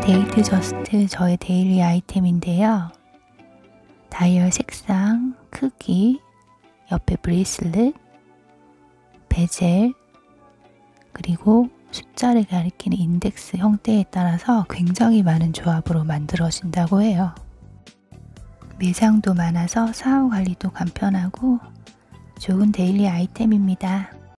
데이트 저스트 저의 데일리 아이템인데요. 다이얼 색상, 크기, 옆에 브레이슬릿, 베젤, 그리고 숫자를 가리키는 인덱스 형태에 따라서 굉장히 많은 조합으로 만들어진다고 해요. 매장도 많아서 사후 관리도 간편하고 좋은 데일리 아이템입니다.